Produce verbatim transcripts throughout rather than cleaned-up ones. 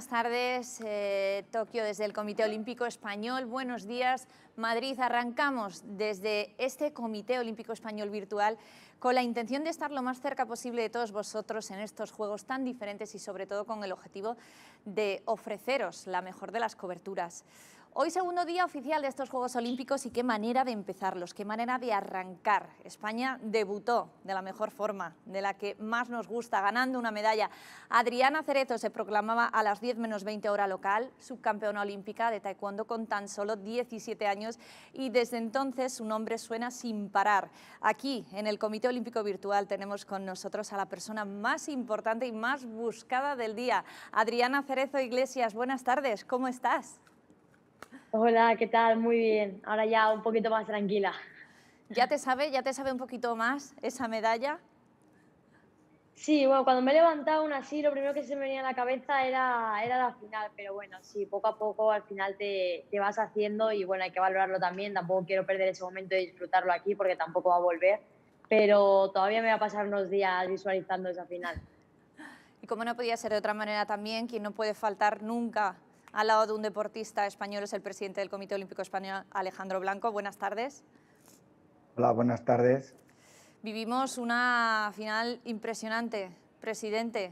buenas tardes, eh, Tokio desde el Comité Olímpico Español, buenos días, Madrid. Arrancamos desde este Comité Olímpico Español virtual con la intención de estar lo más cerca posible de todos vosotros en estos Juegos tan diferentes y sobre todo con el objetivo de ofreceros la mejor de las coberturas. Hoy segundo día oficial de estos Juegos Olímpicos y qué manera de empezarlos, qué manera de arrancar. España debutó de la mejor forma, de la que más nos gusta, ganando una medalla. Adriana Cerezo se proclamaba a las diez menos veinte hora local, subcampeona olímpica de taekwondo con tan solo diecisiete años y desde entonces su nombre suena sin parar. Aquí, en el Comité Olímpico Virtual, tenemos con nosotros a la persona más importante y más buscada del día, Adriana Cerezo Iglesias. Buenas tardes, ¿cómo estás? Hola, ¿qué tal? Muy bien. Ahora ya un poquito más tranquila. ¿Ya te sabe, ya te sabe un poquito más esa medalla? Sí, bueno, cuando me he levantado aún así, lo primero que se me venía a la cabeza era, era la final, pero bueno, sí, poco a poco al final te, te vas haciendo y bueno, hay que valorarlo también. Tampoco quiero perder ese momento y disfrutarlo aquí porque tampoco va a volver, pero todavía me va a pasar unos días visualizando esa final. Y como no podía ser de otra manera también, quien no puede faltar nunca al lado de un deportista español es el presidente del Comité Olímpico Español, Alejandro Blanco. Buenas tardes. Hola, buenas tardes. Vivimos una final impresionante, presidente.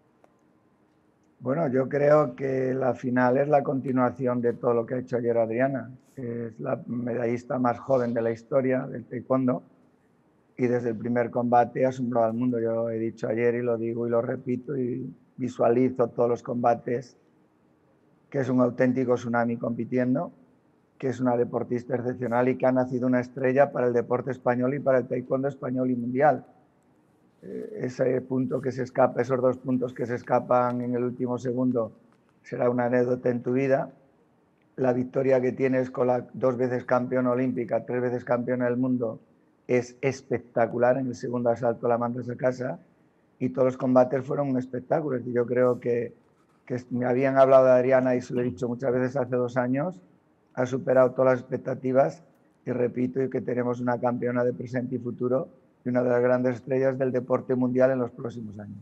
Bueno, yo creo que la final es la continuación de todo lo que ha hecho ayer Adriana. Es la medallista más joven de la historia del taekwondo y desde el primer combate ha asombrado al mundo. Yo he dicho ayer y lo digo y lo repito y visualizo todos los combates, que es un auténtico tsunami compitiendo, que es una deportista excepcional y que ha nacido una estrella para el deporte español y para el taekwondo español y mundial. Eh, ese punto que se escapa, esos dos puntos que se escapan en el último segundo, será una anécdota en tu vida. La victoria que tienes con la dos veces campeona olímpica, tres veces campeona del mundo, es espectacular. En el segundo asalto la mandas a casa y todos los combates fueron un espectáculo. Y yo creo que que me habían hablado de Adriana y se lo he dicho muchas veces hace dos años, ha superado todas las expectativas y repito y que tenemos una campeona de presente y futuro y una de las grandes estrellas del deporte mundial en los próximos años.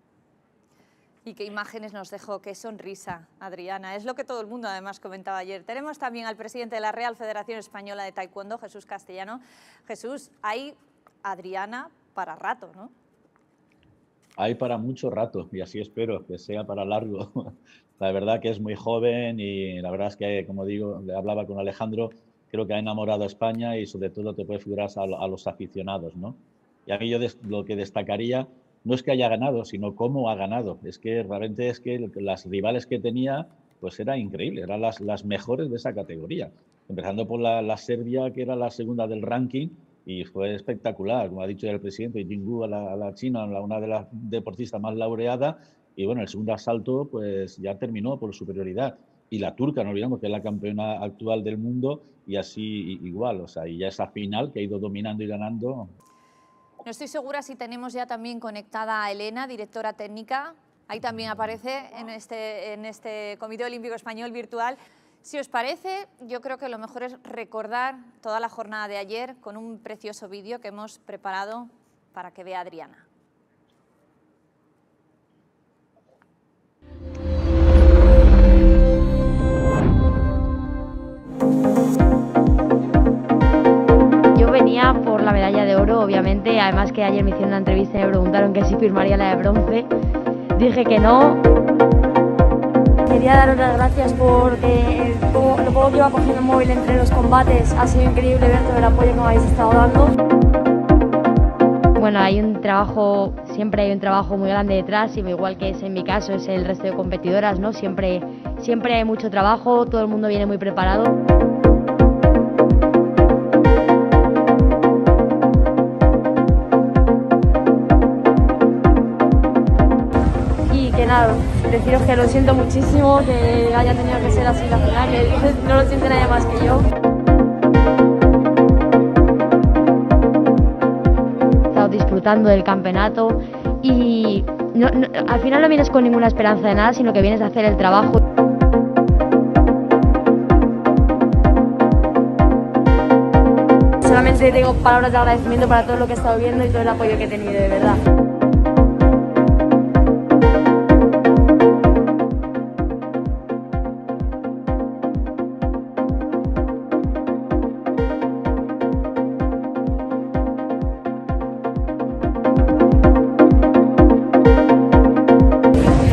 Y qué imágenes nos dejó, qué sonrisa, Adriana. Es lo que todo el mundo además comentaba ayer. Tenemos también al presidente de la Real Federación Española de Taekwondo, Jesús Castellano. Jesús, hay Adriana para rato, ¿no? Hay para mucho rato y así espero que sea para largo. La verdad que es muy joven y la verdad es que, como digo, le hablaba con Alejandro, creo que ha enamorado a España y sobre todo te puede figurar a, a los aficionados, ¿no? Y a mí yo lo que destacaría no es que haya ganado, sino cómo ha ganado. Es que realmente es que las rivales que tenía pues era increíble, eran las, las mejores de esa categoría. Empezando por la, la Serbia, que era la segunda del ranking, y fue espectacular, como ha dicho el presidente, Jinggu a la, a la China, una de las deportistas más laureadas, y bueno, el segundo asalto pues ya terminó por superioridad. Y la turca, no olvidamos que es la campeona actual del mundo, y así igual, o sea, y ya esa final que ha ido dominando y ganando. No estoy segura si tenemos ya también conectada a Elena, directora técnica, ahí también aparece en este, en este Comité Olímpico Español virtual. Si os parece, yo creo que lo mejor es recordar toda la jornada de ayer con un precioso vídeo que hemos preparado para que vea Adriana. Yo venía por la medalla de oro, obviamente, además que ayer me hicieron una entrevista y me preguntaron que si firmaría la de bronce. Dije que no. Quería daros las gracias porque lo poco que iba cogiendo el móvil entre los combates ha sido increíble ver todo el apoyo que me habéis estado dando. Bueno, hay un trabajo, siempre hay un trabajo muy grande detrás, y igual que es en mi caso, es el resto de competidoras, ¿no? Siempre, siempre hay mucho trabajo, todo el mundo viene muy preparado. Y que nada, deciros que lo siento muchísimo, que haya tenido que ser así la final, que no lo siente nadie más que yo. He estado disfrutando del campeonato y no, no, al final no vienes con ninguna esperanza de nada, sino que vienes a hacer el trabajo. Solamente tengo palabras de agradecimiento para todo lo que he estado viendo y todo el apoyo que he tenido, de verdad.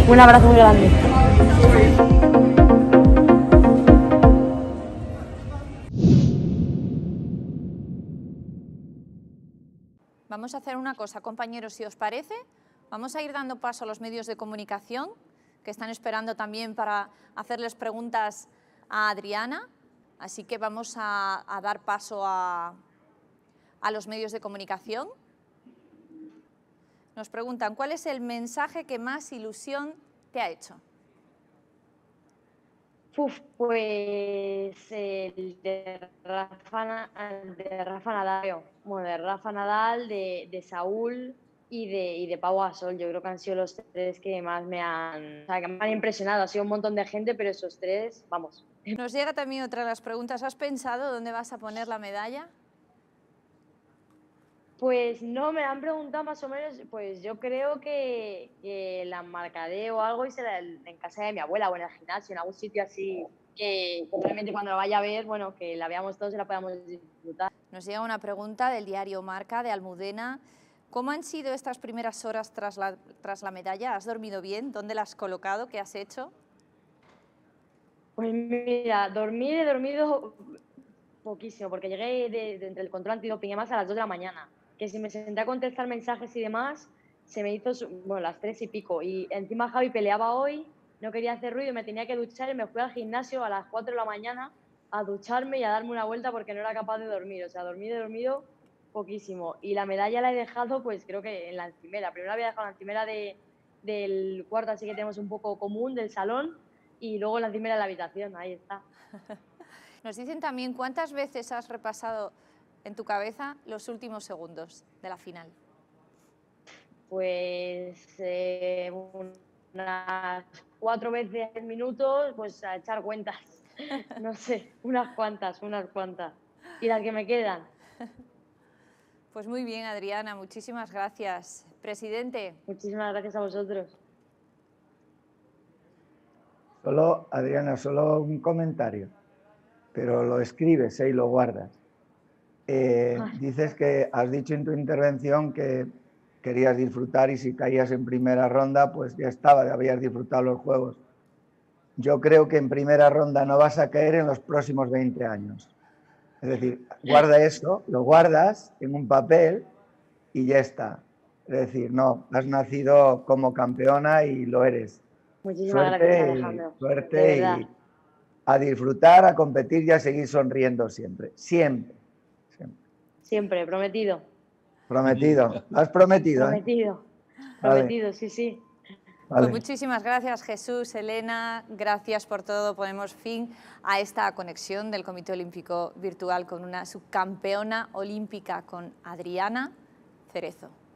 Un abrazo muy grande. Vamos a hacer una cosa, compañeros, si os parece, vamos a ir dando paso a los medios de comunicación que están esperando también para hacerles preguntas a Adriana, así que vamos a, a dar paso a, a los medios de comunicación. Nos preguntan, ¿cuál es el mensaje que más ilusión te ha hecho? Uf, pues el de Rafa, el de Rafa Nadal, bueno, de Rafa Nadal, de, de Saúl y de, y de Pau Gasol. Yo creo que han sido los tres que más me han, o sea, que me han impresionado. Ha sido un montón de gente, pero esos tres, vamos. Nos llega también otra de las preguntas. ¿Has pensado dónde vas a poner la medalla? Pues no, me han preguntado más o menos, pues yo creo que, que la marcaré o algo y será en casa de mi abuela o en el gimnasio, en algún sitio así, que realmente cuando la vaya a ver, bueno, que la veamos todos y la podamos disfrutar. Nos llega una pregunta del diario Marca de Almudena. ¿Cómo han sido estas primeras horas tras la, tras la medalla? ¿Has dormido bien? ¿Dónde la has colocado? ¿Qué has hecho? Pues mira, dormir he dormido poquísimo, porque llegué de, de, del control antidoping más a las dos de la mañana. Que si me senté a contestar mensajes y demás, se me hizo, bueno, las tres y pico. Y encima Javi peleaba hoy, no quería hacer ruido, me tenía que duchar y me fui al gimnasio a las cuatro de la mañana a ducharme y a darme una vuelta porque no era capaz de dormir. O sea, dormir he dormido poquísimo. Y la medalla la he dejado, pues creo que en la encimera. Primero la había dejado en la encimera de, del cuarto, así que tenemos un poco común, del salón, y luego en la encimera de la habitación, ahí está. Nos dicen también cuántas veces has repasado en tu cabeza los últimos segundos de la final. Pues eh, unas cuatro veces minutos, pues a echar cuentas. No sé, unas cuantas, unas cuantas. Y las que me quedan. Pues muy bien, Adriana, muchísimas gracias. Presidente. Muchísimas gracias a vosotros. Solo, Adriana, solo un comentario, pero lo escribes ¿eh? y lo guardas. Eh, dices que has dicho en tu intervención que querías disfrutar y si caías en primera ronda, pues ya estaba, habías disfrutado los juegos. Yo creo que en primera ronda no vas a caer en los próximos veinte años. Es decir, guarda eso, lo guardas en un papel y ya está. Es decir, no, has nacido como campeona y lo eres. Muchísimas suerte gracias, Alejandro. Y, suerte y a disfrutar, a competir y a seguir sonriendo siempre. Siempre. Siempre, prometido. Prometido. ¿Lo has prometido? Prometido. ¿eh? Prometido, vale. sí, sí. Vale. Pues muchísimas gracias, Jesús, Elena. Gracias por todo. Ponemos fin a esta conexión del Comité Olímpico Virtual con una subcampeona olímpica, con Adriana Cerezo.